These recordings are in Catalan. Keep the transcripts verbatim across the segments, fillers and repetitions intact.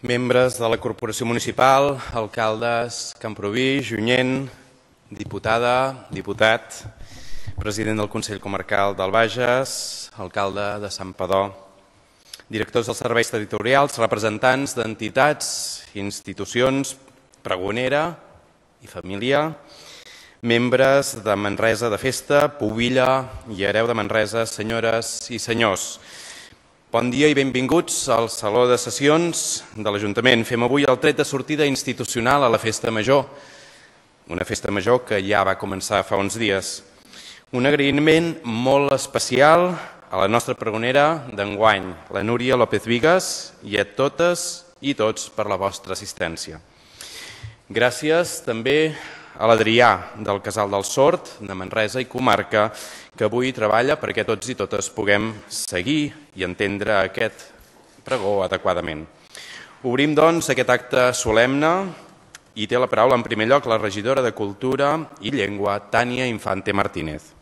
membres de la Corporació Municipal, alcaldes Camproví, Junyent, diputada, diputat, president del Consell Comarcal del Bages, alcalde de Santpedor, directors dels serveis territorials, representants d'entitats, institucions, pregonera i família, membres de Manresa de Festa, Pubilla i Hereu de Manresa, senyores i senyors. Bon dia i benvinguts al Saló de Sessions de l'Ajuntament. Fem avui el tret de sortida institucional a la Festa Major, una Festa Major que ja va començar fa uns dies. Un agraïment molt especial a la nostra pregonera d'enguany, la Núria López Vigas, i a totes i tots per la vostra assistència. Gràcies també a l'Adrià del Casal del Sord, de Manresa i comarca, que avui treballa perquè tots i totes puguem seguir i entendre aquest pregó adequadament. Obrim, doncs, aquest acte solemne i té la paraula en primer lloc la regidora de Cultura i Llengua, Tània Infante Martínez.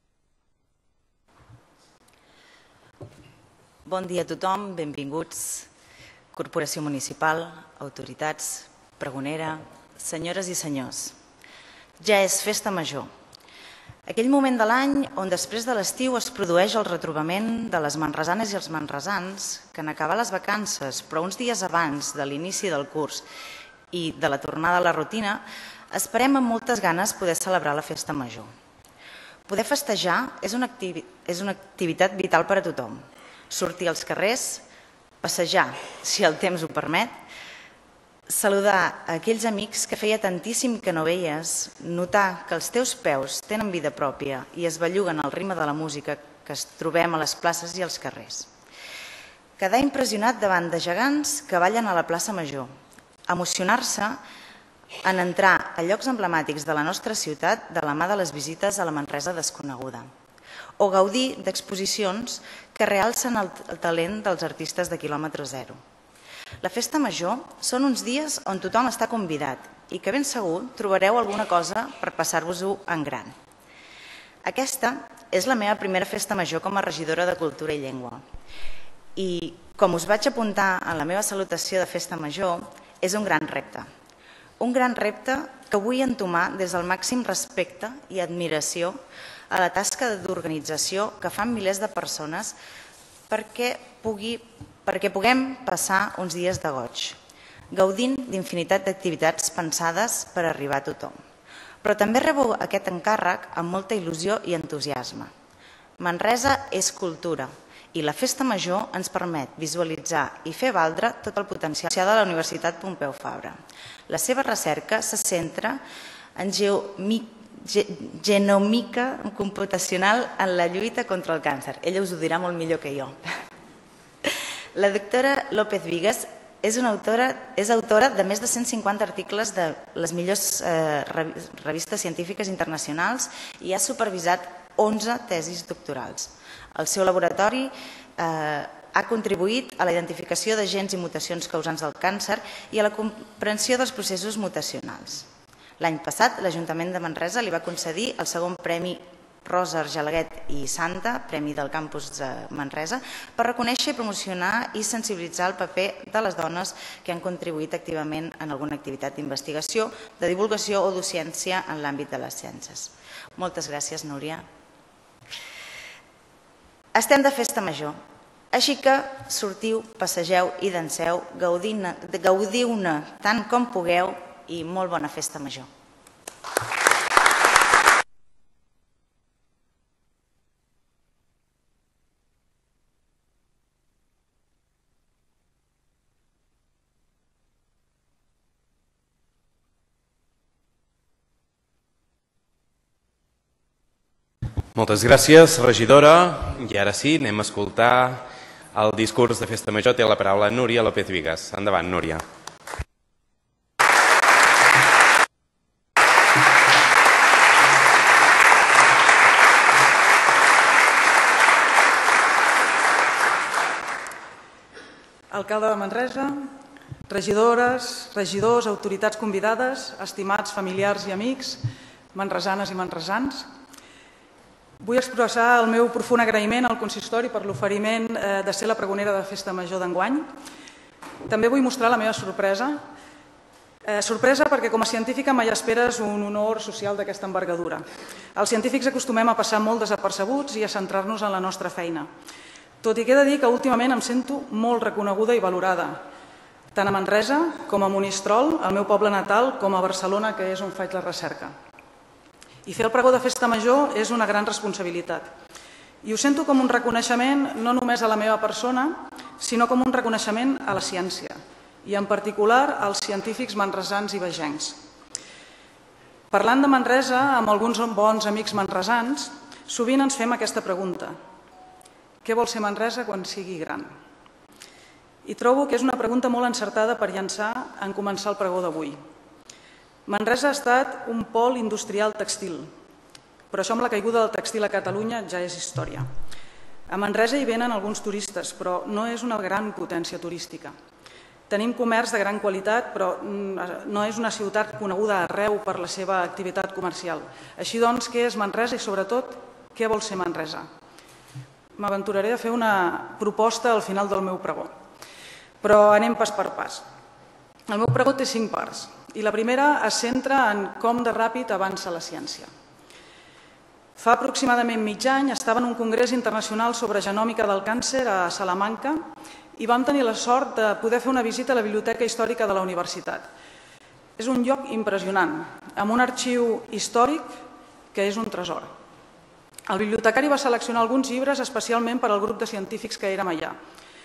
Bon dia a tothom, benvinguts, Corporació Municipal, autoritats, pregonera, senyores i senyors. Ja és Festa Major. Aquell moment de l'any on després de l'estiu es produeix el retrobament de les manresanes i els manresans que en acabar les vacances, però uns dies abans de l'inici del curs i de la tornada a la rutina, esperem amb moltes ganes poder celebrar la Festa Major. Poder festejar és una, activi és una activitat vital per a tothom. Sortir als carrers, passejar, si el temps ho permet, saludar a aquells amics que feia tantíssim que no veies, notar que els teus peus tenen vida pròpia i es belluguen al ritme de la música que es trobem a les places i als carrers. Quedar impressionat davant de gegants que ballen a la plaça Major, emocionar-se en entrar a llocs emblemàtics de la nostra ciutat de la mà de les visites a la Manresa desconeguda, o gaudir d'exposicions que realcen el talent dels artistes de quilòmetre zero. La Festa Major són uns dies on tothom està convidat i que ben segur trobareu alguna cosa per passar-vos-ho en gran. Aquesta és la meva primera Festa Major com a regidora de Cultura i Llengua. I, com us vaig apuntar en la meva salutació de Festa Major, és un gran repte. Un gran repte que vull entomar des del màxim respecte i admiració a la tasca d'organització que fan milers de persones perquè pugui perquè puguem passar uns dies de goig, gaudint d'infinitat d'activitats pensades per arribar a tothom. Però també rebo aquest encàrrec amb molta il·lusió i entusiasme. Manresa és cultura i la Festa Major ens permet visualitzar i fer valdre tot el potencial de la Universitat Pompeu Fabra. La seva recerca se centra en genomíca computacional en la lluita contra el càncer. Ella us ho dirà molt millor que jo. La doctora López Vigas és, una autora, és autora de més de cent cinquanta articles de les millors eh, revistes científiques internacionals i ha supervisat onze tesis doctorals. El seu laboratori eh, ha contribuït a la identificació de gens i mutacions causants del càncer i a la comprensió dels processos mutacionals. L'any passat, l'Ajuntament de Manresa li va concedir el segon premi Rosa Argelaguet i Santa, Premi del Campus de Manresa, per reconèixer i promocionar i sensibilitzar el paper de les dones que han contribuït activament en alguna activitat d'investigació, de divulgació o docència en l'àmbit de les ciències. Moltes gràcies, Núria. Estem de Festa Major, així que sortiu, passegeu i danseu, gaudiu-ne tant com pugueu i molt bona Festa Major. Moltes gràcies, regidora. I ara sí, anem a escoltar el discurs de Festa Major. Té la paraula Núria López Vigas. Endavant, Núria. Alcalde de Manresa, regidores, regidors, autoritats convidades, estimats familiars i amics, manresanes i manresans, vull expressar el meu profund agraïment al consistori per l'oferiment de ser la pregonera de Festa Major d'enguany. també vull mostrar la meva sorpresa. Sorpresa perquè com a científica mai esperes un honor social d'aquesta envergadura. Els científics acostumem a passar molt desapercebuts i a centrar-nos en la nostra feina. Tot i que he de dir que últimament em sento molt reconeguda i valorada, tant a Manresa com a Monistrol, el meu poble natal, com a Barcelona, que és on faig la recerca. I fer el pregó de Festa Major és una gran responsabilitat. I ho sento com un reconeixement no només a la meva persona, sinó com un reconeixement a la ciència, i en particular als científics manresans i bagencs. Parlant de Manresa, amb alguns bons amics manresans, sovint ens fem aquesta pregunta: què vol ser Manresa quan sigui gran? I trobo que és una pregunta molt encertada per llançar en començar el pregó d'avui. Manresa ha estat un pol industrial textil, però això amb la caiguda del textil a Catalunya ja és història. A Manresa hi venen alguns turistes, però no és una gran potència turística. Tenim comerç de gran qualitat, però no és una ciutat coneguda arreu per la seva activitat comercial. Així doncs, què és Manresa i, sobretot, què vol ser Manresa? M'aventuraré a fer una proposta al final del meu pregó, però anem pas per pas. El meu pregó té cinc parts, i la primera es centra en com de ràpid avança la ciència. Fa aproximadament mig any estava en un congrés internacional sobre genòmica del càncer a Salamanca i vam tenir la sort de poder fer una visita a la Biblioteca Històrica de la Universitat. És un lloc impressionant, amb un arxiu històric que és un tresor. El bibliotecari va seleccionar alguns llibres especialment per al grup de científics que érem allà.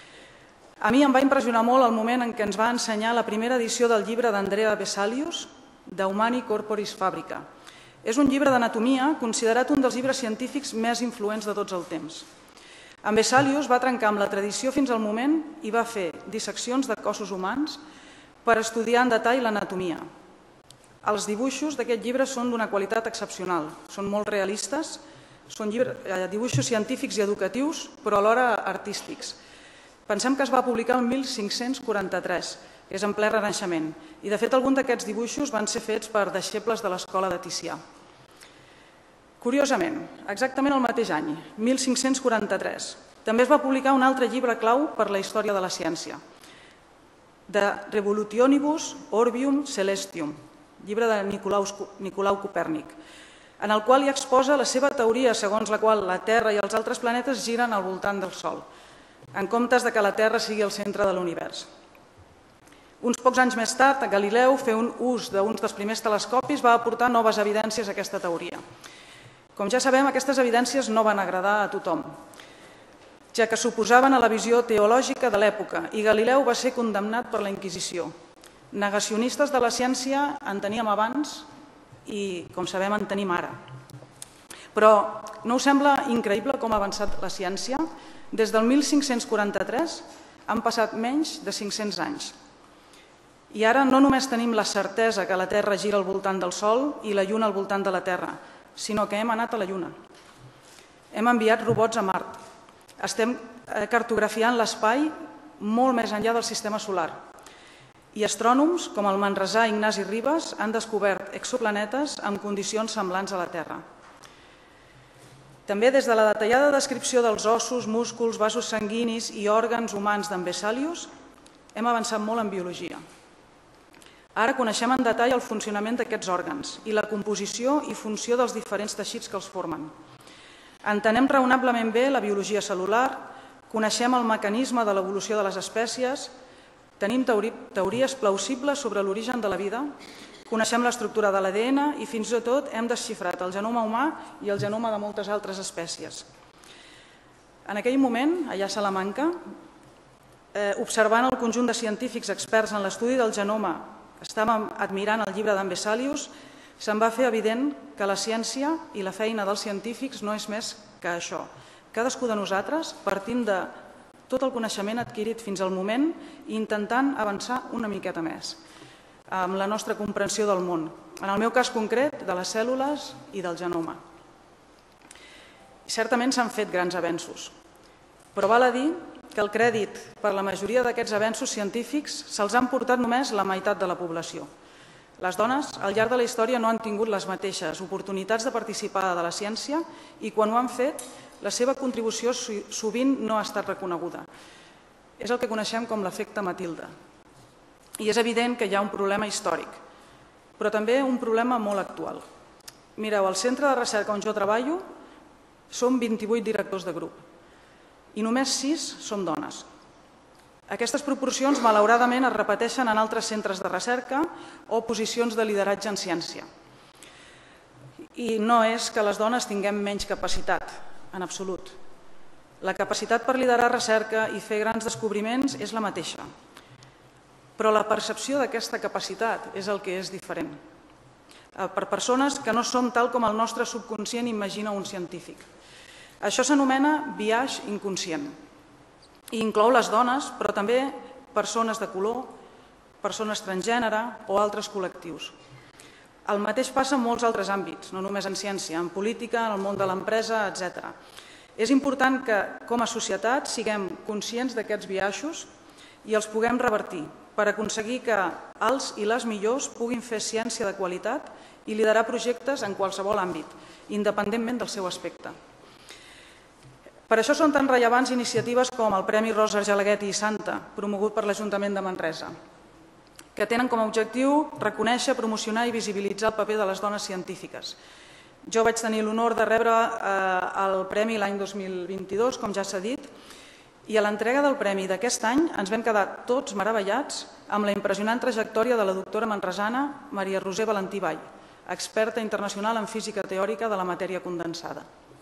A mi em va impressionar molt el moment en què ens va ensenyar la primera edició del llibre d'Andrea Vesalius, De Humani Corporis Fabrica. És un llibre d'anatomia considerat un dels llibres científics més influents de tots els temps. En Vesalius va trencar amb la tradició fins al moment i va fer disseccions de cossos humans per estudiar en detall l'anatomia. Els dibuixos d'aquest llibre són d'una qualitat excepcional, són molt realistes, són dibuixos científics i educatius, però alhora artístics. Pensem que es va publicar el mil cinc-cents quaranta-tres, que és en ple Renaixement, i de fet alguns d'aquests dibuixos van ser fets per deixebles de l'escola de Ticià. Curiosament, exactament el mateix any, mil cinc-cents quaranta-tres, també es va publicar un altre llibre clau per la història de la ciència, De Revolutionibus Orbium Celestium, llibre de Nicolau Copèrnic, en el qual hi exposa la seva teoria segons la qual la Terra i els altres planetes giren al voltant del Sol, en comptes de que la Terra sigui el centre de l'univers. Uns pocs anys més tard, Galileu, fer un ús d'un dels primers telescopis, va aportar noves evidències a aquesta teoria. Com ja sabem, aquestes evidències no van agradar a tothom, ja que s'oposaven a la visió teològica de l'època, i Galileu va ser condemnat per la Inquisició. Negacionistes de la ciència en teníem abans i, com sabem, en tenim ara. Però no us sembla increïble com ha avançat la ciència? Des del mil cinc-cents quaranta-tres han passat menys de cinc-cents anys. I ara no només tenim la certesa que la Terra gira al voltant del Sol i la Lluna al voltant de la Terra, sinó que hem anat a la Lluna. Hem enviat robots a Mart. Estem cartografiant l'espai molt més enllà del sistema solar. I astrònoms, com el manresà Ignasi Ribas, han descobert exoplanetes amb condicions semblants a la Terra. També des de la detallada descripció dels ossos, músculs, vasos sanguinis i òrgans humans d'en Vesalius, hem avançat molt en biologia. Ara coneixem en detall el funcionament d'aquests òrgans i la composició i funció dels diferents teixits que els formen. Entenem raonablement bé la biologia cel·lular, coneixem el mecanisme de l'evolució de les espècies, tenim teories plausibles sobre l'origen de la vida, coneixem l'estructura de l'A D N i fins i tot hem desxifrat el genoma humà i el genoma de moltes altres espècies. En aquell moment, allà a Salamanca, observant el conjunt de científics experts en l'estudi del genoma, estàvem admirant el llibre d'en Vesalius, se'm va fer evident que la ciència i la feina dels científics no és més que això. Cadascú de nosaltres, partint de tot el coneixement adquirit fins al moment i intentant avançar una miqueta més amb la nostra comprensió del món, en el meu cas concret, de les cèl·lules i del genoma. Certament s'han fet grans avenços, però val a dir que el crèdit per la majoria d'aquests avenços científics se'ls han portat només la meitat de la població. Les dones, al llarg de la història, no han tingut les mateixes oportunitats de participar de la ciència i quan ho han fet, la seva contribució sovint no ha estat reconeguda. és el que coneixem com l'efecte Matilde. I és evident que hi ha un problema històric, però també un problema molt actual. Mireu, al centre de recerca on jo treballo som vint-i-vuit directors de grup i només sis som dones. Aquestes proporcions, malauradament, es repeteixen en altres centres de recerca o posicions de lideratge en ciència. I no és que les dones tinguem menys capacitat, en absolut. La capacitat per liderar recerca i fer grans descobriments és la mateixa, però la percepció d'aquesta capacitat és el que és diferent. Per persones que no som tal com el nostre subconscient imagina un científic. Això s'anomena biaix inconscient i inclou les dones, però també persones de color, persones transgènere o altres col·lectius. El mateix passa en molts altres àmbits, no només en ciència, en política, en el món de l'empresa, etcètera. És important que, com a societat, siguem conscients d'aquests biaixos i els puguem revertir per aconseguir que els i les millors puguin fer ciència de qualitat i liderar projectes en qualsevol àmbit, independentment del seu aspecte. Per això són tan rellevants iniciatives com el Premi Rosa Argelaguet i Santa, promogut per l'Ajuntament de Manresa, que tenen com a objectiu reconèixer, promocionar i visibilitzar el paper de les dones científiques. Jo vaig tenir l'honor de rebre el premi l'any dos mil vint-i-dos, com ja s'ha dit, i a l'entrega del premi d'aquest any ens vam quedar tots meravellats amb la impressionant trajectòria de la doctora manresana Maria Roser Valentí Vall, experta internacional en física teòrica de la matèria condensada.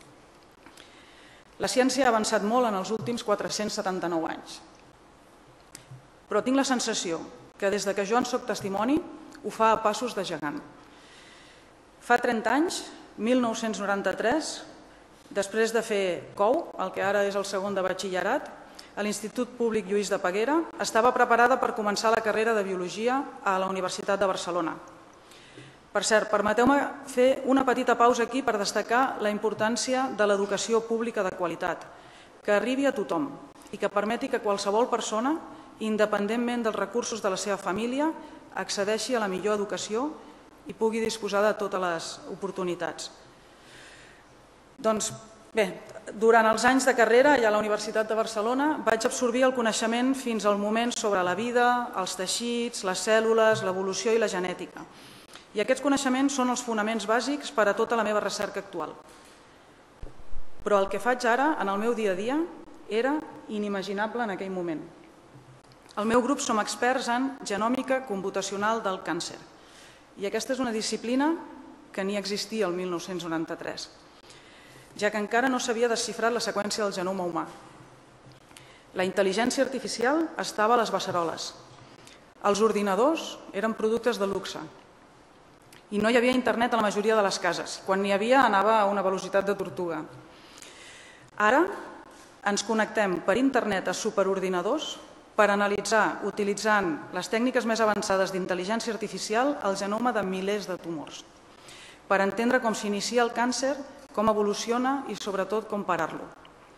La ciència ha avançat molt en els últims quatre-cents setanta-nou anys, però tinc la sensació que des que jo en soc testimoni ho fa a passos de gegant. Fa trenta anys, mil nou-cents noranta-tres, després de fer C O U, el que ara és el segon de batxillerat, a l'Institut Públic Lluís de Peguera, estava preparada per començar la carrera de Biologia a la Universitat de Barcelona. Per cert, permeteu-me fer una petita pausa aquí per destacar la importància de l'educació pública de qualitat, que arribi a tothom i que permeti que qualsevol persona, independentment dels recursos de la seva família, accedeixi a la millor educació i pugui disposar de totes les oportunitats. Doncs bé, durant els anys de carrera i a la Universitat de Barcelona vaig absorbir el coneixement fins al moment sobre la vida, els teixits, les cèl·lules, l'evolució i la genètica. I aquests coneixements són els fonaments bàsics per a tota la meva recerca actual. Però el que faig ara, en el meu dia a dia, era inimaginable en aquell moment. El meu grup som experts en genòmica computacional del càncer. I aquesta és una disciplina que ni existia el mil nou-cents noranta-tres, ja que encara no s'havia desxifrat la seqüència del genoma humà. La intel·ligència artificial estava a les beceroles. Els ordinadors eren productes de luxe. I no hi havia internet a la majoria de les cases. Quan n'hi havia anava a una velocitat de tortuga. Ara ens connectem per internet a superordinadors per analitzar, utilitzant les tècniques més avançades d'intel·ligència artificial, el genoma de milers de tumors, per entendre com s'inicia el càncer, com evoluciona i, sobretot, com parar-lo.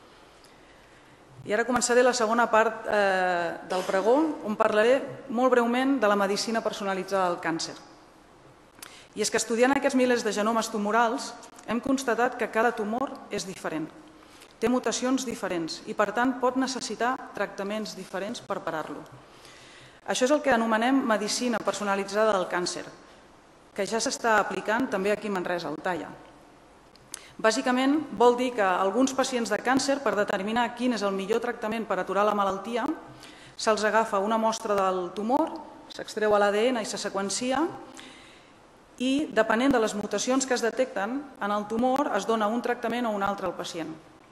I ara començaré la segona part del pregó, on parlaré molt breument de la medicina personalitzada del càncer. I és que estudiant aquests milers de genomes tumorals hem constatat que cada tumor és diferent, té mutacions diferents i, per tant, pot necessitar tractaments diferents per parar-lo. Això és el que anomenem medicina personalitzada del càncer, que ja s'està aplicant també aquí a Manresa, al Talla. Bàsicament vol dir que alguns pacients de càncer, per determinar quin és el millor tractament per aturar la malaltia, se'ls agafa una mostra del tumor, s'extreu l'A D N i se seqüencia, i, depenent de les mutacions que es detecten, en el tumor es dona un tractament o un altre al pacient.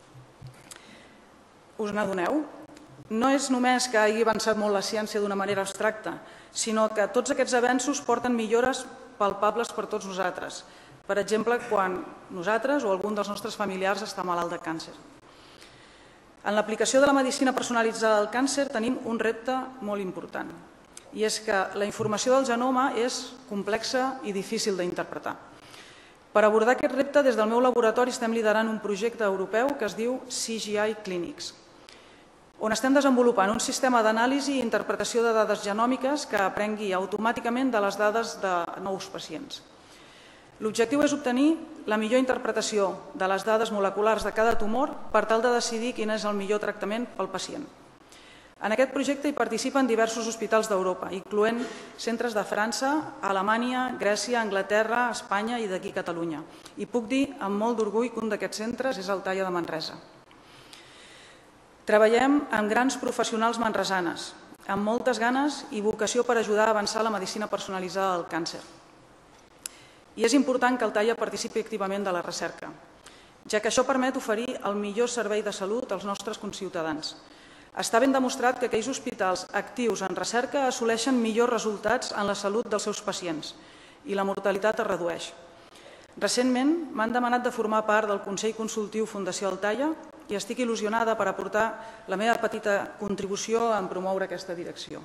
Us n'adoneu? No és només que hagi avançat molt la ciència d'una manera abstracta, sinó que tots aquests avenços porten millores palpables per tots nosaltres. Per exemple, quan nosaltres o algun dels nostres familiars està malalt de càncer. En l'aplicació de la medicina personalitzada del càncer tenim un repte molt important, i és que la informació del genoma és complexa i difícil d'interpretar. Per abordar aquest repte, des del meu laboratori estem liderant un projecte europeu que es diu C G I Clinics, on estem desenvolupant un sistema d'anàlisi i interpretació de dades genòmiques que aprengui automàticament de les dades de nous pacients. L'objectiu és obtenir la millor interpretació de les dades moleculars de cada tumor per tal de decidir quin és el millor tractament pel pacient. En aquest projecte hi participen diversos hospitals d'Europa, incloent centres de França, Alemanya, Grècia, Anglaterra, Espanya i d'aquí Catalunya. I puc dir amb molt d'orgull que un d'aquests centres és el Talla de Manresa. Treballem amb grans professionals manresanes, amb moltes ganes i vocació per ajudar a avançar la medicina personalitzada del càncer. I és important que el Talla participi activament de la recerca, ja que això permet oferir el millor servei de salut als nostres conciutadans. Està ben demostrat que aquells hospitals actius en recerca assoleixen millors resultats en la salut dels seus pacients i la mortalitat es redueix. Recentment m'han demanat de formar part del Consell Consultiu Fundació El Talla i estic il·lusionada per aportar la meva petita contribució en promoure aquesta direcció.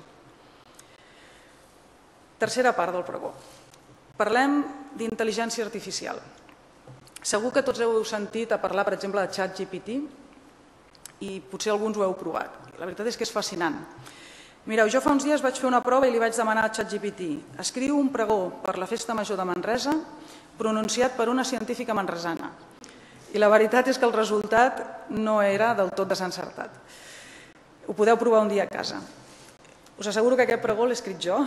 Tercera part del pregó. Parlem d'intel·ligència artificial. Segur que tots heu sentit a parlar, per exemple, de ChatGPT, i potser alguns ho heu provat. La veritat és que és fascinant. Mireu, jo fa uns dies vaig fer una prova i li vaig demanar a ChatGPT: escriu un pregó per la Festa Major de Manresa pronunciat per una científica manresana. I la veritat és que el resultat no era del tot desencertat. Ho podeu provar un dia a casa. Us asseguro que aquest pregó l'he escrit jo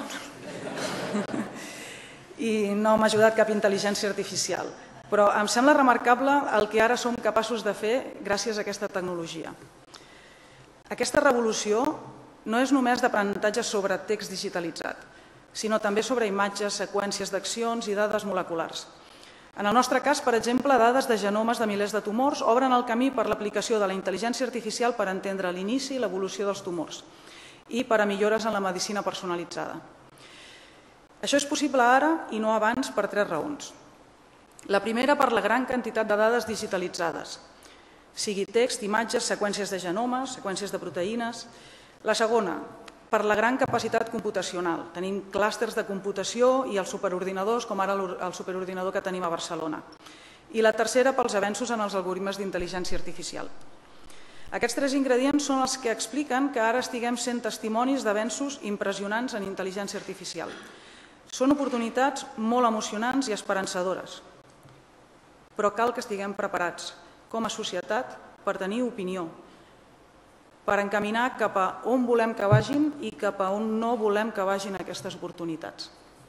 i no m'ha ajudat cap intel·ligència artificial. Però em sembla remarcable el que ara som capaços de fer gràcies a aquesta tecnologia. Aquesta revolució no és només d'aprenentatge sobre text digitalitzat, sinó també sobre imatges, seqüències d'accions i dades moleculars. En el nostre cas, per exemple, dades de genomes de milers de tumors obren el camí per l'aplicació de la intel·ligència artificial per entendre l'inici i l'evolució dels tumors i per a millores en la medicina personalitzada. Això és possible ara i no abans per tres raons. La primera, per la gran quantitat de dades digitalitzades, sigui text, imatges, seqüències de genomes, seqüències de proteïnes. La segona, per la gran capacitat computacional. Tenim clústers de computació i els superordinadors, com ara el superordinador que tenim a Barcelona. I la tercera, pels avenços en els algoritmes d'intel·ligència artificial. Aquests tres ingredients són els que expliquen que ara estiguem sent testimonis d'avenços impressionants en intel·ligència artificial. Són oportunitats molt emocionants i esperançadores, però cal que estiguem preparats com a societat per tenir opinió, per encaminar cap a on volem que vagin i cap a on no volem que vagin aquestes oportunitats.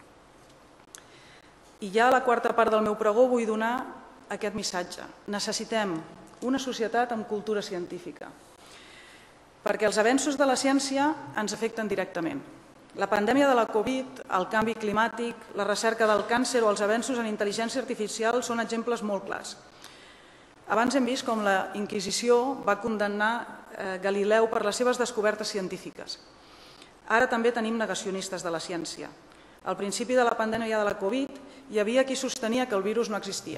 I ja a la quarta part del meu pregó vull donar aquest missatge. Necessitem una societat amb cultura científica, perquè els avenços de la ciència ens afecten directament. La pandèmia de la Covid, el canvi climàtic, la recerca del càncer o els avenços en intel·ligència artificial són exemples molt clars. Abans hem vist com la Inquisició va condemnar Galileu per les seves descobertes científiques. Ara també tenim negacionistes de la ciència. Al principi de la pandèmia de la Covid hi havia qui sostenia que el virus no existia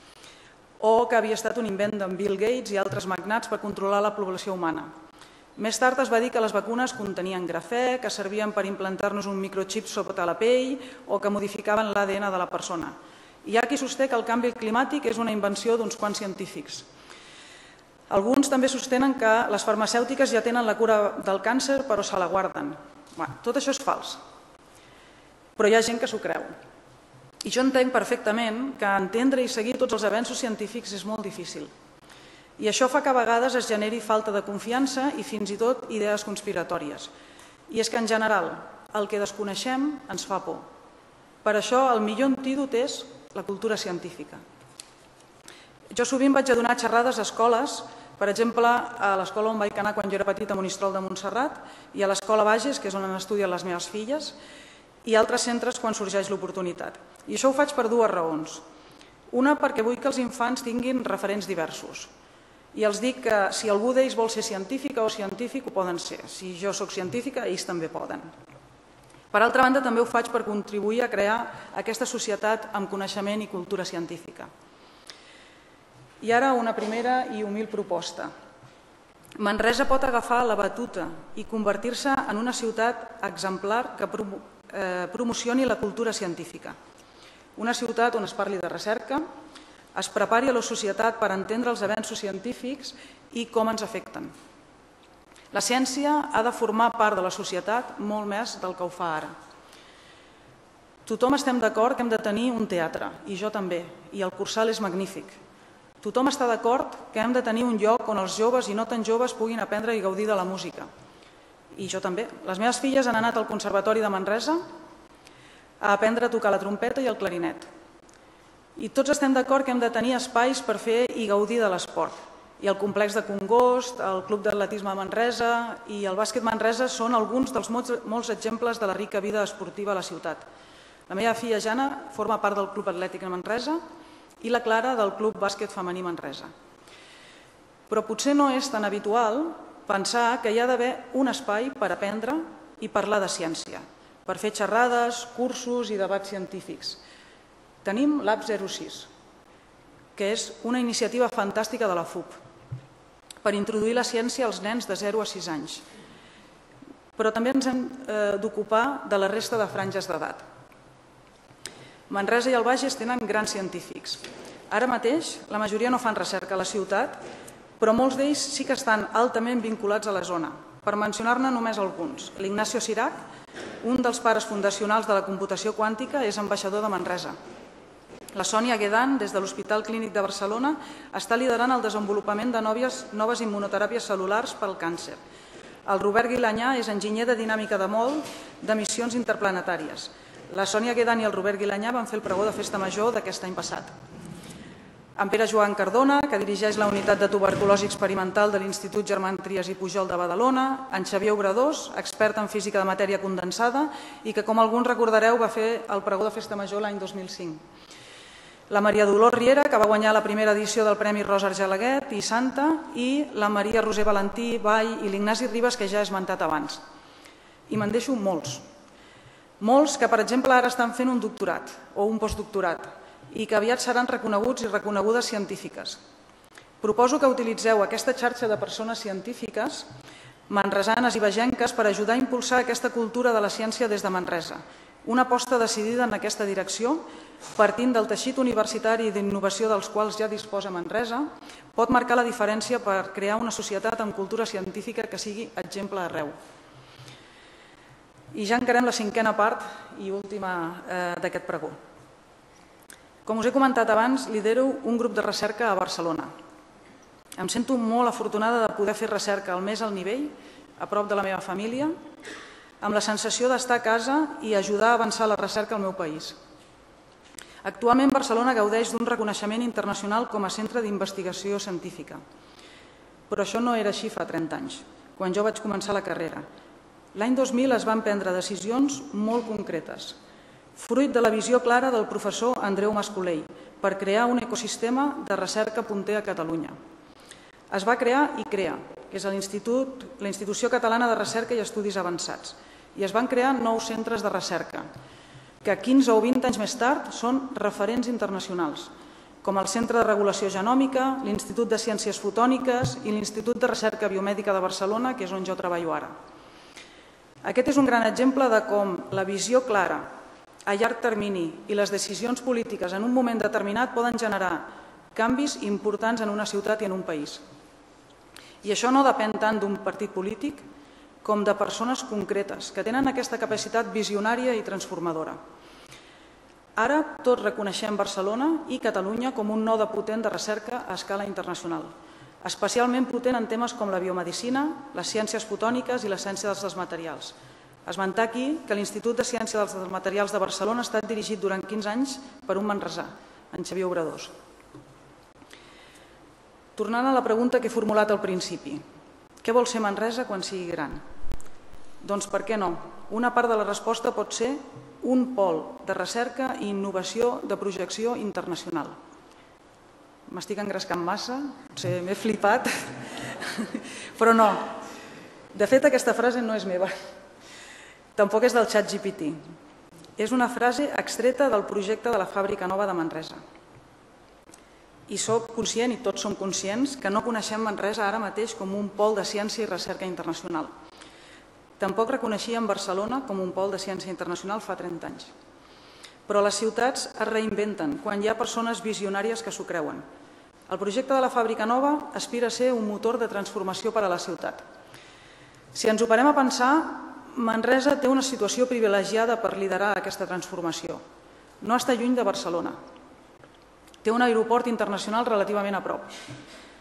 o que havia estat un invent d'en Bill Gates i altres magnats per controlar la població humana. Més tard es va dir que les vacunes contenien grafè, que servien per implantar-nos un microxip sota la pell o que modificaven l'A D N de la persona. Hi ha qui sosté que el canvi climàtic és una invenció d'uns quants científics. Alguns també sostenen que les farmacèutiques ja tenen la cura del càncer però se la guarden. Tot això és fals, però hi ha gent que s'ho creu. I jo entenc perfectament que entendre i seguir tots els avenços científics és molt difícil. I això fa que a vegades es generi falta de confiança i fins i tot idees conspiratòries. I és que en general el que desconeixem ens fa por. Per això el millor antídot és la cultura científica. Jo sovint vaig a donar xerrades a escoles, per exemple, a l'escola on vaig anar quan jo era petita a Monistrol de Montserrat i a l'escola Bages, que és on estudien les meves filles, i altres centres quan sorgeix l'oportunitat. I això ho faig per dues raons. Una, perquè vull que els infants tinguin referents diversos. I els dic que si algú d'ells vol ser científica o científic, ho poden ser. Si jo soc científica, ells també poden. Per altra banda, també ho faig per contribuir a crear aquesta societat amb coneixement i cultura científica. I ara una primera i humil proposta. Manresa pot agafar la batuta i convertir-se en una ciutat exemplar que promocioni la cultura científica. Una ciutat on es parli de recerca, es prepari a la societat per entendre els avenços científics i com ens afecten. La ciència ha de formar part de la societat molt més del que ho fa ara. Tothom estem d'acord que hem de tenir un teatre, i jo també, i el Cursal és magnífic. Tothom està d'acord que hem de tenir un lloc on els joves i no tan joves puguin aprendre i gaudir de la música. i jo també. Les meves filles han anat al Conservatori de Manresa a aprendre a tocar la trompeta i el clarinet. I tots estem d'acord que hem de tenir espais per fer i gaudir de l'esport. I el complex de Congost, el Club d'Atletisme de Manresa i el Bàsquet Manresa són alguns dels molts exemples de la rica vida esportiva a la ciutat. La meva filla Jana forma part del Club Atlètic de Manresa i la Clara del Club Bàsquet Femení Manresa. Però potser no és tan habitual pensar que hi ha d'haver un espai per aprendre i parlar de ciència, per fer xerrades, cursos i debats científics. Tenim l'A P zero sis, que és una iniciativa fantàstica de la F U P, per introduir la ciència als nens de zero a sis anys. Però també ens hem d'ocupar de la resta de franges d'edat. Manresa i el Bages tenen grans científics. Ara mateix, la majoria no fan recerca a la ciutat, però molts d'ells sí que estan altament vinculats a la zona. Per mencionar-ne només alguns, l'Ignacio Cirac, un dels pares fundacionals de la computació quàntica, és ambaixador de Manresa. La Sònia Guedan, des de l'Hospital Clínic de Barcelona, està liderant el desenvolupament de noves immunoteràpies cel·lulars pel càncer. El Robert Guilanyà és enginyer de dinàmica de mol de missions interplanetàries. La Sònia Guedan i el Robert Guilanyà van fer el pregó de Festa Major d'aquest any passat. En Pere Joan Cardona, que dirigeix la unitat de tuberculosi experimental de l'Institut Germán Trias i Pujol de Badalona, en Xavier Obradors, expert en física de matèria condensada i que, com alguns recordareu, va fer el pregó de Festa Major l'any dos mil cinc. La Maria Dolors Riera, que va guanyar la primera edició del Premi Rosa Argelaguet i Santa, i la Maria Roser Valentí, Vall i l'Ignasi Ribas, que ja he esmentat abans. I me'n deixo molts. Molts que, per exemple, ara estan fent un doctorat o un postdoctorat i que aviat seran reconeguts i reconegudes científiques. Proposo que utilitzeu aquesta xarxa de persones científiques, manresanes i bagenques, per ajudar a impulsar aquesta cultura de la ciència des de Manresa. Una aposta decidida en aquesta direcció, partint del teixit universitari i d'innovació dels quals ja disposa Manresa, pot marcar la diferència per crear una societat amb cultura científica que sigui exemple arreu. I ja encarem la cinquena part i última d'aquest pregó. Com us he comentat abans, lidero un grup de recerca a Barcelona. Em sento molt afortunada de poder fer recerca al més alt nivell, a prop de la meva família, amb la sensació d'estar a casa i ajudar a avançar la recerca al meu país. Actualment, Barcelona gaudeix d'un reconeixement internacional com a centre d'investigació científica. Però això no era així fa trenta anys, quan jo vaig començar la carrera. L'any dos mil es van prendre decisions molt concretes, fruit de la visió clara del professor Andreu Mascolell, per crear un ecosistema de recerca punter a Catalunya. Es va crear I C R E A, que és l'Institut, la Institució Catalana de Recerca i Estudis Avançats, i es van crear nous centres de recerca, que quinze o vint anys més tard són referents internacionals, com el Centre de Regulació Genòmica, l'Institut de Ciències Fotòniques i l'Institut de Recerca Biomèdica de Barcelona, que és on jo treballo ara. Aquest és un gran exemple de com la visió clara, a llarg termini, i les decisions polítiques en un moment determinat poden generar canvis importants en una ciutat i en un país. I això no depèn tant d'un partit polític com de persones concretes que tenen aquesta capacitat visionària i transformadora. Ara tots reconeixem Barcelona i Catalunya com un node potent de recerca a escala internacional, especialment potent en temes com la biomedicina, les ciències fotòniques i la ciència dels materials. Esmentar aquí que l'Institut de Ciència dels Materials de Barcelona ha estat dirigit durant quinze anys per un manresà, en Xavier Obradors. Tornant a la pregunta que he formulat al principi, què vol ser Manresa quan sigui gran? Doncs per què no? Una part de la resposta pot ser un pol de recerca i innovació de projecció internacional. M'estic engrescant massa, potser m'he flipat, però no. De fet, aquesta frase no és meva. Tampoc és del xat G P T. És una frase extreta del projecte de la Fàbrica Nova de Manresa. I soc conscient, i tots som conscients, que no coneixem Manresa ara mateix com un pol de ciència i recerca internacional. Tampoc reconeixíem Barcelona com un pol de ciència internacional fa trenta anys. Però les ciutats es reinventen quan hi ha persones visionàries que s'ho creuen. El projecte de la Fàbrica Nova aspira a ser un motor de transformació per a la ciutat. Si ens ho parem a pensar, Manresa té una situació privilegiada per liderar aquesta transformació. No està lluny de Barcelona. Té un aeroport internacional relativament a prop.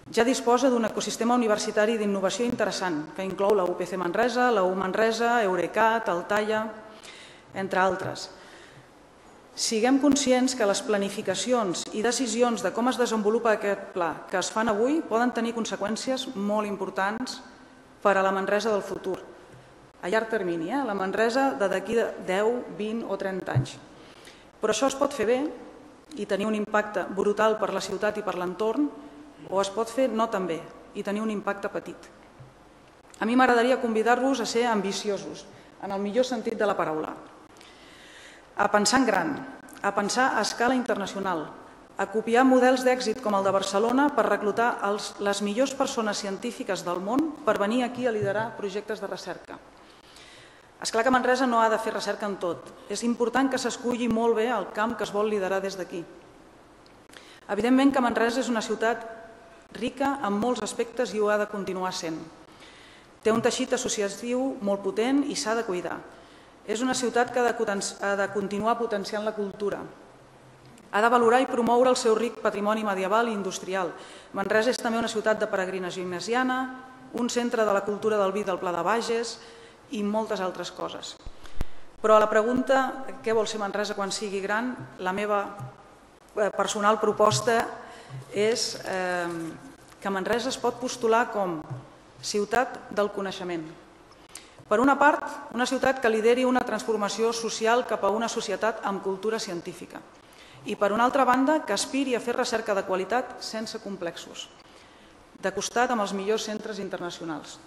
Ja disposa d'un ecosistema universitari d'innovació interessant, que inclou la U P C Manresa, la U Manresa, Eurecat, Altaia, entre altres. Siguem conscients que les planificacions i decisions de com es desenvolupa aquest pla que es fan avui poden tenir conseqüències molt importants per a la Manresa del futur, a llarg termini, eh? la Manresa de d'aquí deu, vint o trenta anys. Però això es pot fer bé i tenir un impacte brutal per la ciutat i per l'entorn, o es pot fer no tan bé i tenir un impacte petit. A mi m'agradaria convidar-vos a ser ambiciosos, en el millor sentit de la paraula, a pensar en gran, a pensar a escala internacional, a copiar models d'èxit com el de Barcelona per reclutar els, les millors persones científiques del món per venir aquí a liderar projectes de recerca. És clar que Manresa no ha de fer recerca en tot. És important que s'esculli molt bé el camp que es vol liderar des d'aquí. Evidentment que Manresa és una ciutat rica en molts aspectes i ho ha de continuar sent. Té un teixit associatiu molt potent i s'ha de cuidar. És una ciutat que ha de continuar potenciant la cultura. Ha de valorar i promoure el seu ric patrimoni medieval i industrial. Manresa és també una ciutat de peregrinació ignasiana, un centre de la cultura del vi del Pla de Bages i moltes altres coses. Però a la pregunta què vol ser Manresa quan sigui gran, la meva personal proposta és que Manresa es pot postular com ciutat del coneixement. Per una part, una ciutat que lideri una transformació social cap a una societat amb cultura científica. I per una altra banda, que aspiri a fer recerca de qualitat sense complexos, de costat amb els millors centres internacionals.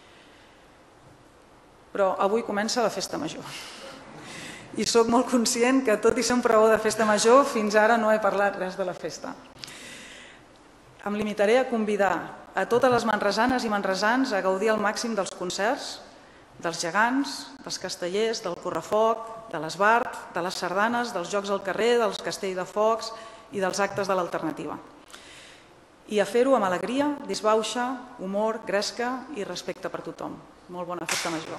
Però avui comença la festa major. I soc molt conscient que, tot i ser un pregó de festa major, fins ara no he parlat res de la festa. Em limitaré a convidar a totes les manresanes i manresans a gaudir al màxim dels concerts, dels gegants, dels castellers, del correfoc, de l'esbart, de les sardanes, dels jocs al carrer, dels castell de focs i dels actes de l'alternativa. I a fer-ho amb alegria, disbauxa, humor, gresca i respecte per tothom. Molt bona festa major.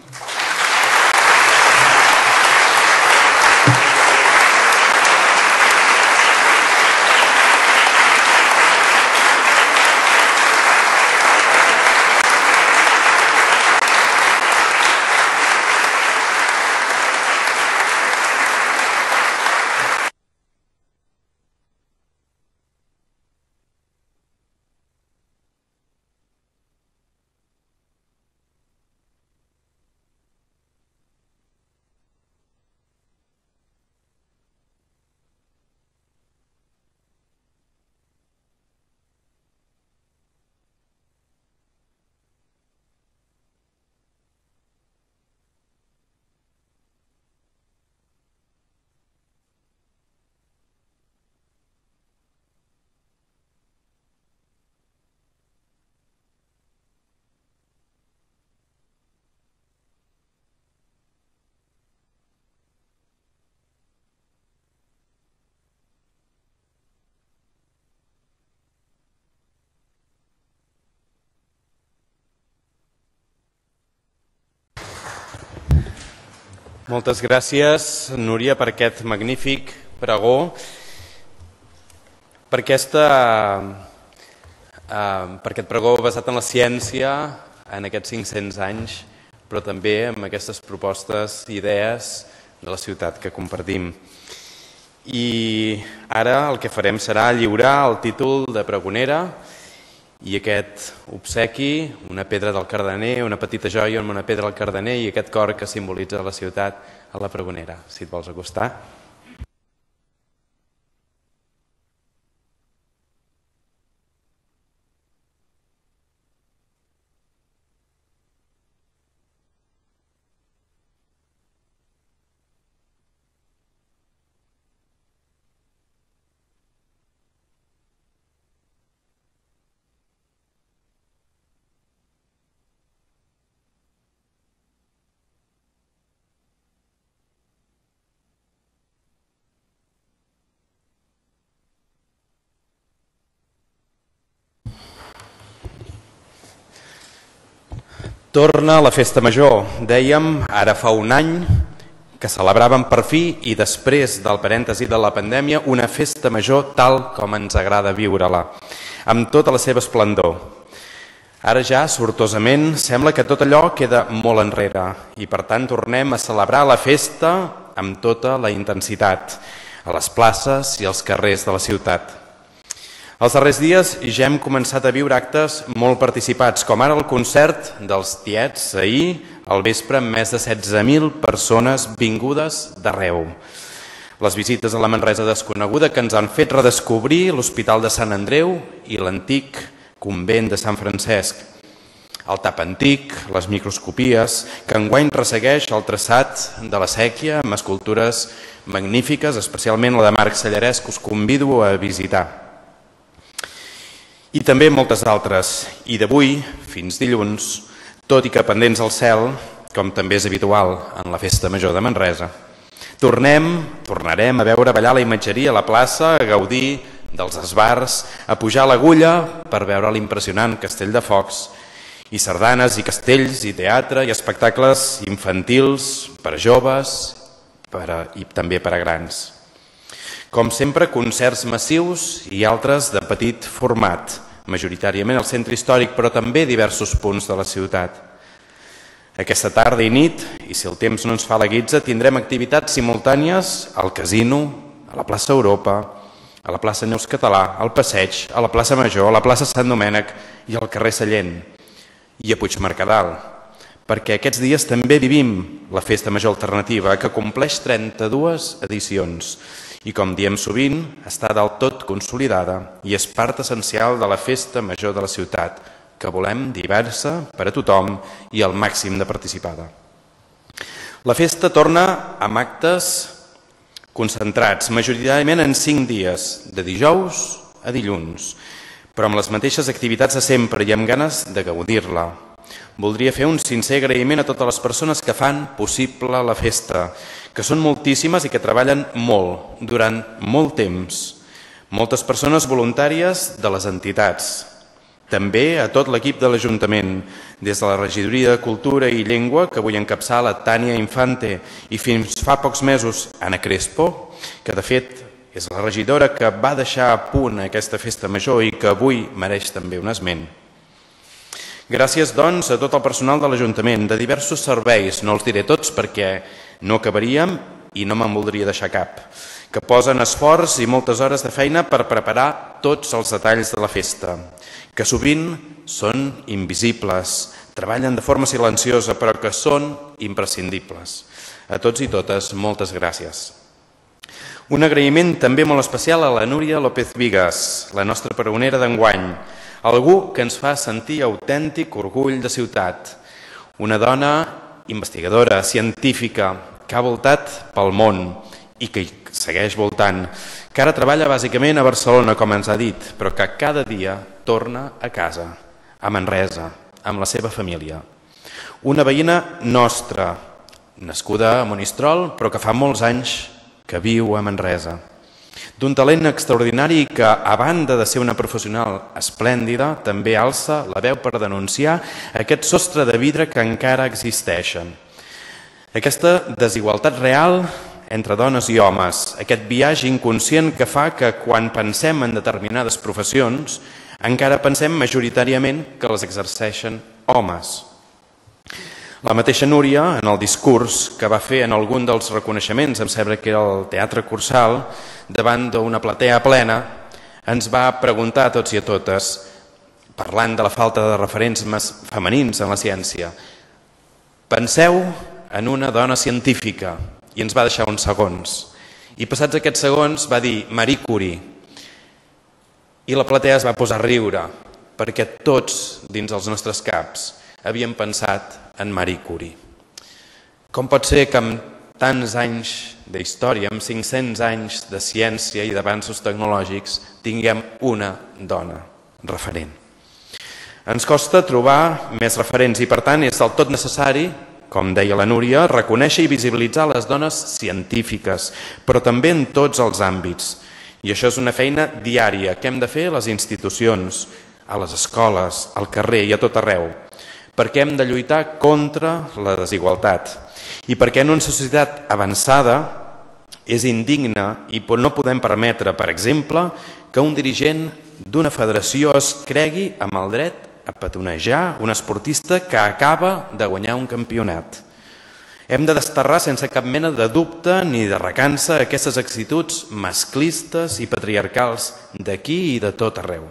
Moltes gràcies, Núria, per aquest magnífic pregó, per, aquesta, eh, per aquest pregó basat en la ciència en aquests cinc-cents anys, però també amb aquestes propostes i idees de la ciutat que compartim. I ara el que farem serà lliurar el títol de pregonera i aquest obsequi, una pedra del Cardener, una petita joia amb una pedra del Cardener i aquest cor que simbolitza la ciutat a la pregonera. Si et vols acostar. Torna la festa major. Dèiem, ara fa un any, que celebràvem per fi i després del parèntesi de la pandèmia una festa major tal com ens agrada viure-la. amb tota la seva esplendor. Ara ja, sortosament, sembla que tot allò queda molt enrere i, per tant, tornem a celebrar la festa amb tota la intensitat a les places i als carrers de la ciutat. Els darrers dies ja hem començat a viure actes molt participats, com ara el concert dels Tiets ahir al vespre amb més de setze mil persones vingudes d'arreu. Les visites a la Manresa desconeguda que ens han fet redescobrir l'Hospital de Sant Andreu i l'antic convent de Sant Francesc, el tap antic, les microscopies, que enguany ressegueix el traçat de la Sèquia amb escultures magnífiques, especialment la de Marc Sallarès, que us convido a visitar. I també moltes altres, i d'avui fins dilluns, tot i que pendents al cel, com també és habitual en la Festa Major de Manresa. Tornem, tornarem a veure ballar la imatgeria a la plaça, a gaudir dels esbars, a pujar a l'Agulla per veure l'impressionant castell de focs, i sardanes, i castells, i teatre, i espectacles infantils per a joves per a, i també per a grans. Com sempre, concerts massius i altres de petit format, majoritàriament al centre històric, però també diversos punts de la ciutat. Aquesta tarda i nit, i si el temps no ens fa la guitza, tindrem activitats simultànies al Casino, a la plaça Europa, a la plaça Neus Català, al Passeig, a la plaça Major, a la plaça Sant Domènec i al carrer Sallent, i a Puigmercadal, perquè aquests dies també vivim la Festa Major Alternativa, que compleix trenta-dues edicions i, com diem sovint, està del tot consolidada i és part essencial de la Festa Major de la ciutat, que volem diversa per a tothom i al màxim de participada. La festa torna amb actes concentrats, majoritàriament en cinc dies, de dijous a dilluns, però amb les mateixes activitats de sempre i amb ganes de gaudir-la. Voldria fer un sincer agraïment a totes les persones que fan possible la festa, que són moltíssimes i que treballen molt, durant molt temps. Moltes persones voluntàries de les entitats. També a tot l'equip de l'Ajuntament, des de la Regidoria de Cultura i Llengua, que avui encapçala Tània Infante, i fins fa pocs mesos Anna Crespo, que de fet és la regidora que va deixar a punt aquesta festa major i que avui mereix també un esment. Gràcies, doncs, a tot el personal de l'Ajuntament, de diversos serveis, no els diré tots perquè no acabaríem i no me'n voldria deixar cap, que posen esforç i moltes hores de feina per preparar tots els detalls de la festa, que sovint són invisibles, treballen de forma silenciosa, però que són imprescindibles. A tots i totes, moltes gràcies. Un agraïment també molt especial a la Núria López Vigas, la nostra pregonera d'enguany, algú que ens fa sentir autèntic orgull de ciutat, una dona investigadora, científica, que ha voltat pel món i que segueix voltant, que ara treballa bàsicament a Barcelona, com ens ha dit, però que cada dia torna a casa, a Manresa, amb la seva família. Una veïna nostra, nascuda a Monistrol, però que fa molts anys que viu a Manresa. D'un talent extraordinari que, a banda de ser una professional esplèndida, també alça la veu per denunciar aquest sostre de vidre que encara existeixen. Aquesta desigualtat real entre dones i homes, aquest viatge inconscient que fa que quan pensem en determinades professions encara pensem majoritàriament que les exerceixen homes. La mateixa Núria, en el discurs que va fer en algun dels reconeixements, em sembla que era el Teatre Cursal, davant d'una platea plena, ens va preguntar a tots i a totes, parlant de la falta de referents femenins en la ciència, penseu en una dona científica, i ens va deixar uns segons. I passats aquests segons va dir Marie Curie. I la platea es va posar a riure, perquè tots dins els nostres caps havíem pensat en Marie Curie. Com pot ser que amb tants anys d'història, amb cinc-cents anys de ciència i d'avanços tecnològics, tinguem una dona referent? Ens costa trobar més referents i, per tant, és del tot necessari, com deia la Núria, reconèixer i visibilitzar les dones científiques, però també en tots els àmbits. I això és una feina diària que hem de fer a les institucions, a les escoles, al carrer i a tot arreu, perquè hem de lluitar contra la desigualtat i perquè en una societat avançada és indigna i no podem permetre, per exemple, que un dirigent d'una federació es cregui amb el dret a petonejar un esportista que acaba de guanyar un campionat. Hem de desterrar sense cap mena de dubte ni de recança aquestes actituds masclistes i patriarcals d'aquí i de tot arreu.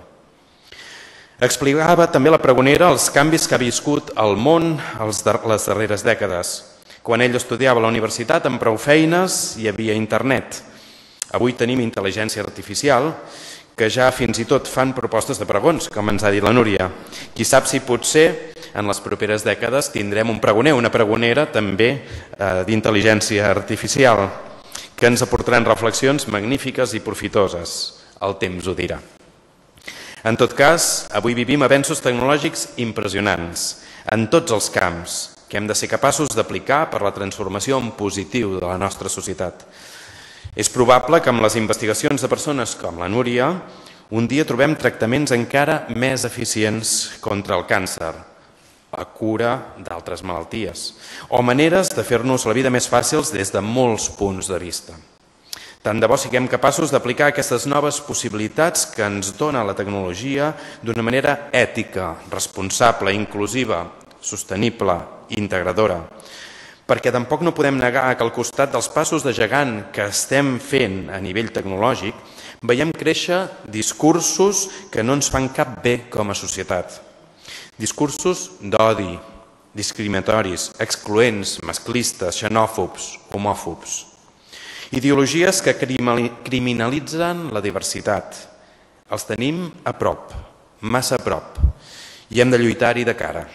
Explicava també la pregonera els canvis que ha viscut el món les darreres dècades. Quan ell estudiava a la universitat, amb prou feines hi havia internet. Avui tenim intel·ligència artificial, que ja fins i tot fan propostes de pregons, com ens ha dit la Núria. Qui sap si potser en les properes dècades tindrem un pregoner, una pregonera també eh, d'intel·ligència artificial, que ens aportaran reflexions magnífiques i profitoses. El temps ho dirà. En tot cas, avui vivim avenços tecnològics impressionants en tots els camps que hem de ser capaços d'aplicar per la transformació en positiu de la nostra societat. És probable que amb les investigacions de persones com la Núria un dia trobem tractaments encara més eficients contra el càncer, la cura d'altres malalties o maneres de fer-nos la vida més fàcils des de molts punts de vista. Tant de bo siguem capaços d'aplicar aquestes noves possibilitats que ens dona la tecnologia d'una manera ètica, responsable, inclusiva, sostenible, integradora. Perquè tampoc no podem negar que al costat dels passos de gegant que estem fent a nivell tecnològic veiem créixer discursos que no ens fan cap bé com a societat. Discursos d'odi, discriminatoris, excloents, masclistes, xenòfobs, homòfobs. Ideologies que criminalitzen la diversitat. Els tenim a prop, massa a prop, i hem de lluitar-hi de cara.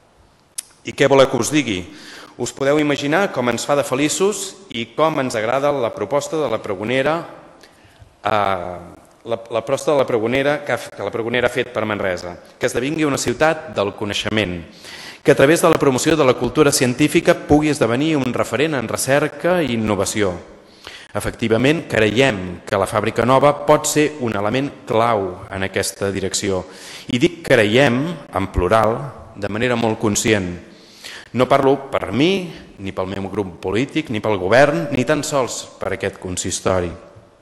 I què voleu que us digui? Us podeu imaginar com ens fa de feliços i com ens agrada la proposta de la pregonera, eh, la, la proposta de la pregonera que, que la pregonera ha fet per Manresa, que esdevingui una ciutat del coneixement, que a través de la promoció de la cultura científica pugui esdevenir un referent en recerca i innovació. Efectivament, creiem que la Fàbrica Nova pot ser un element clau en aquesta direcció. I dic creiem, en plural, de manera molt conscient. No parlo per mi, ni pel meu grup polític, ni pel govern, ni tan sols per aquest consistori.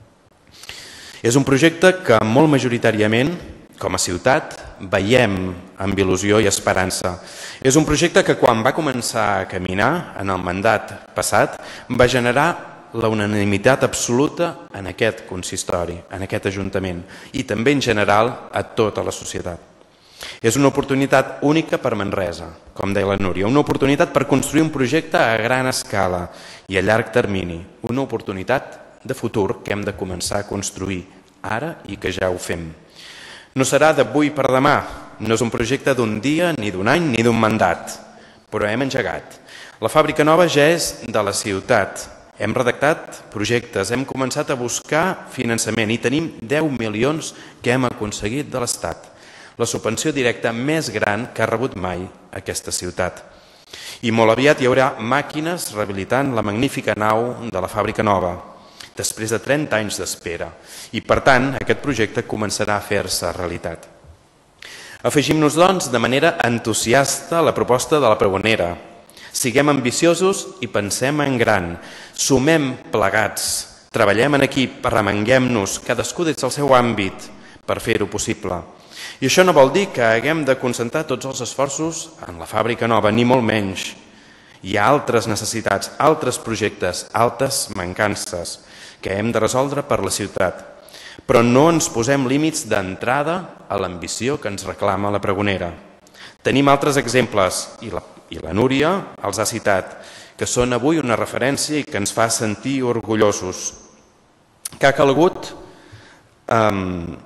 És un projecte que molt majoritàriament, com a ciutat, veiem amb il·lusió i esperança. És un projecte que quan va començar a caminar en el mandat passat va generar la unanimitat absoluta en aquest consistori, en aquest ajuntament i també en general a tota la societat. És una oportunitat única per Manresa, com deia la Núria, una oportunitat per construir un projecte a gran escala i a llarg termini, una oportunitat de futur que hem de començar a construir ara i que ja ho fem. No serà d'avui per demà, no és un projecte d'un dia, ni d'un any, ni d'un mandat, però hem engegat. La Fàbrica Nova ja és de la ciutat. Hem redactat projectes, hem començat a buscar finançament i tenim deu milions que hem aconseguit de l'Estat. La subvenció directa més gran que ha rebut mai aquesta ciutat. I molt aviat hi haurà màquines rehabilitant la magnífica nau de la Fàbrica Nova, després de trenta anys d'espera. I per tant, aquest projecte començarà a fer-se realitat. Afegim-nos, doncs, de manera entusiasta a la proposta de la pregonera. Siguem ambiciosos i pensem en gran. Sumem plegats, treballem en equip, arremanguem-nos, cadascú des del seu àmbit, per fer-ho possible. I això no vol dir que haguem de concentrar tots els esforços en la Fàbrica Nova, ni molt menys. Hi ha altres necessitats, altres projectes, altres mancances que hem de resoldre per la ciutat. Però no ens posem límits d'entrada a l'ambició que ens reclama la pregonera. Tenim altres exemples, i la, i la Núria els ha citat, que són avui una referència i que ens fa sentir orgullosos. Que ha calgut eh,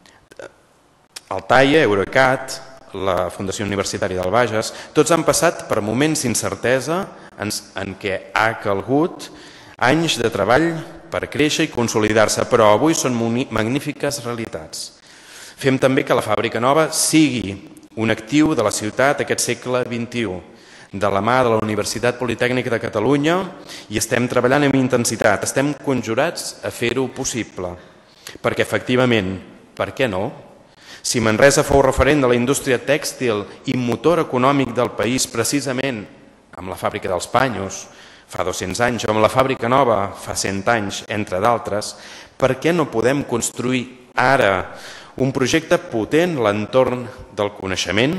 el TAIE, Eurecat, la Fundació Universitària del Bages, tots han passat per moments d'incertesa en, en què ha calgut anys de treball per créixer i consolidar-se, però avui són magnífiques realitats. Fem també que la Fàbrica Nova sigui un actiu de la ciutat aquest segle vint-i-u, de la mà de la Universitat Politècnica de Catalunya, i estem treballant amb intensitat, estem conjurats a fer-ho possible, perquè efectivament, per què no? Si Manresa fou referent de la indústria tèxtil i motor econòmic del país precisament amb la fàbrica dels Panyos fa dos-cents anys o amb la Fàbrica Nova fa cent anys, entre d'altres, per què no podem construir ara un projecte potent a l'entorn del coneixement,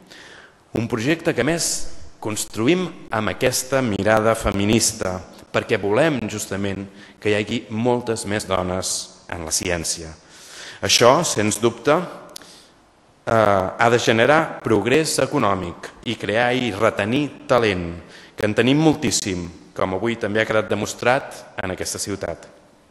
un projecte que a més construïm amb aquesta mirada feminista, perquè volem justament que hi hagi moltes més dones en la ciència. Això, sens dubte, eh, ha de generar progrés econòmic i crear i retenir talent, que en tenim moltíssim, com avui també ha quedat demostrat en aquesta ciutat.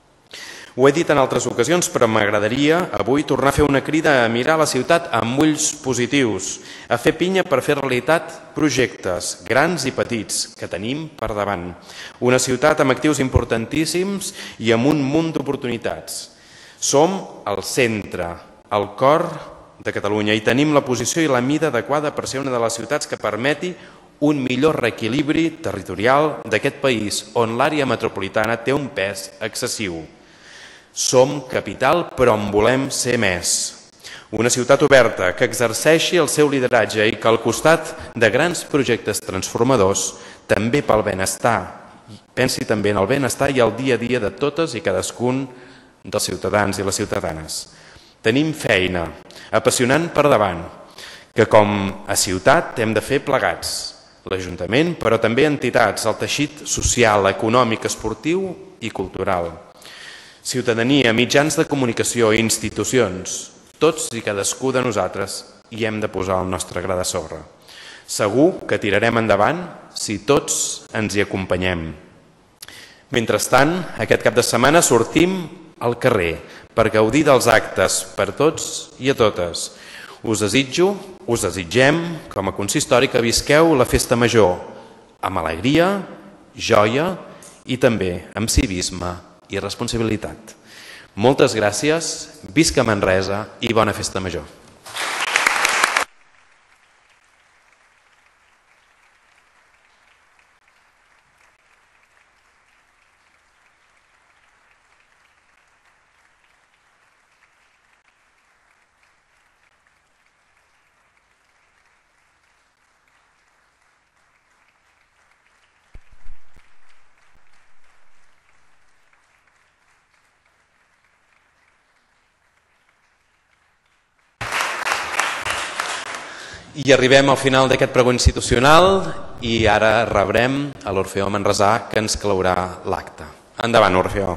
Ho he dit en altres ocasions, però m'agradaria avui tornar a fer una crida a mirar la ciutat amb ulls positius, a fer pinya per fer realitat projectes grans i petits que tenim per davant. Una ciutat amb actius importantíssims i amb un munt d'oportunitats. Som el centre, el cor de Catalunya i tenim la posició i la mida adequada per ser una de les ciutats que permeti un millor reequilibri territorial d'aquest país, on l'àrea metropolitana té un pes excessiu. Som capital, però en volem ser més. Una ciutat oberta que exerceixi el seu lideratge i que al costat de grans projectes transformadors, també pel benestar, pensi també en el benestar i el dia a dia de totes i cadascun dels ciutadans i les ciutadanes. Tenim feina, apassionant per davant, que com a ciutat hem de fer plegats. L'Ajuntament, però també entitats, el teixit social, econòmic, esportiu i cultural. Ciutadania, mitjans de comunicació i institucions, tots i cadascú de nosaltres hi hem de posar el nostre gra de sorra. Segur que tirarem endavant si tots ens hi acompanyem. Mentrestant, aquest cap de setmana sortim al carrer per gaudir dels actes per tots i a totes. Us desitjo, us desitgem, com a consistori, que visqueu la festa major amb alegria, joia i també amb civisme i responsabilitat. Moltes gràcies, visca Manresa i bona festa major. I arribem al final d'aquest pregó institucional i ara rebrem a l'Orfeó Manresà que ens claurà l'acte. Endavant, Orfeó.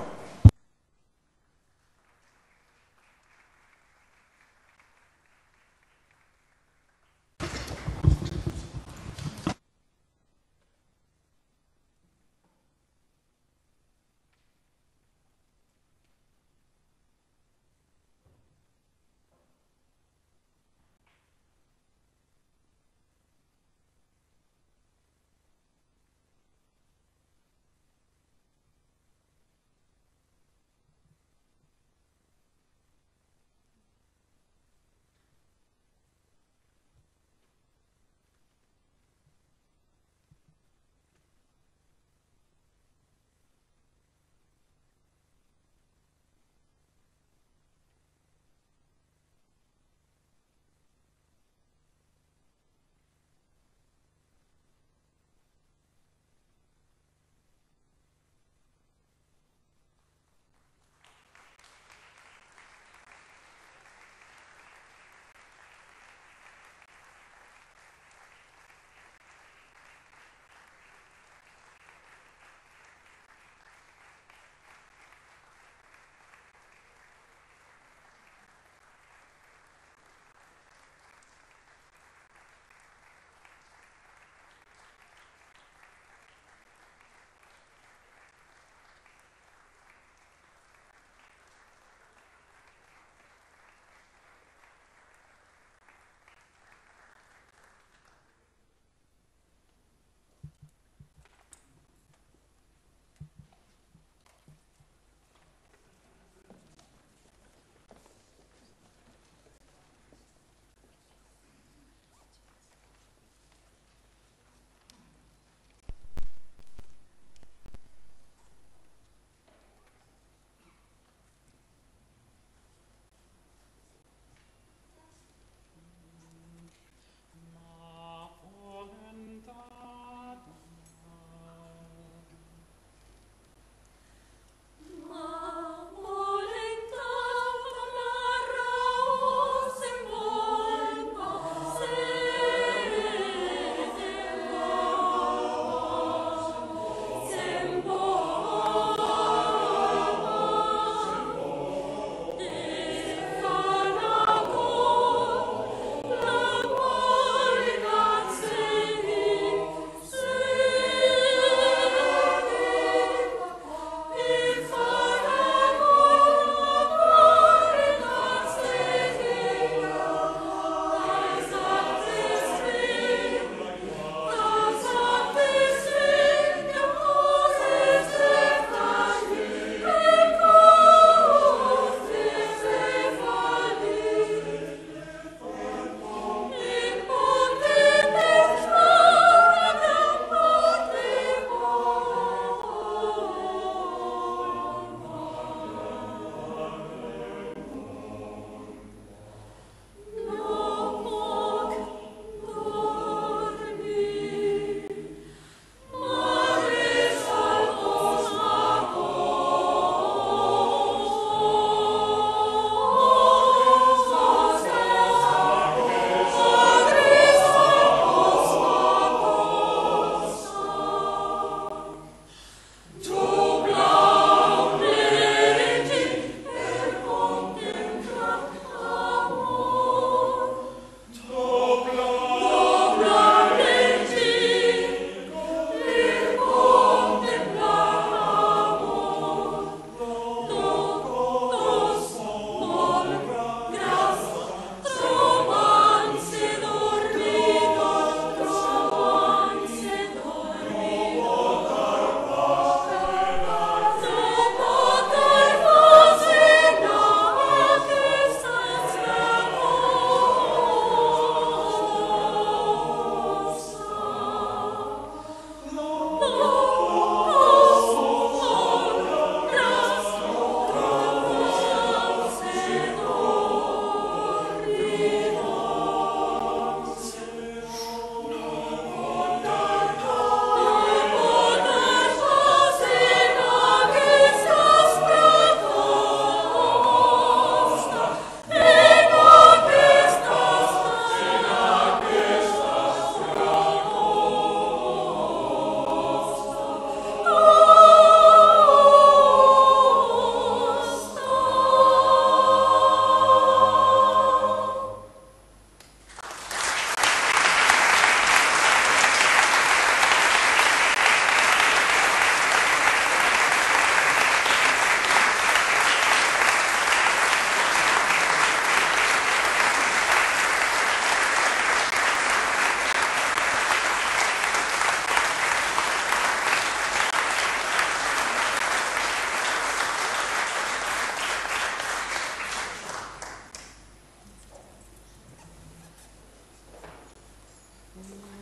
Mm.